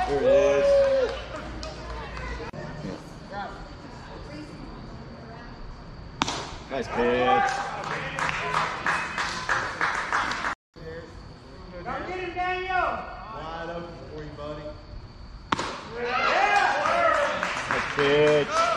There it is. Nice pitch. Come get him, Daniel. Wide open for you, buddy. Nice pitch.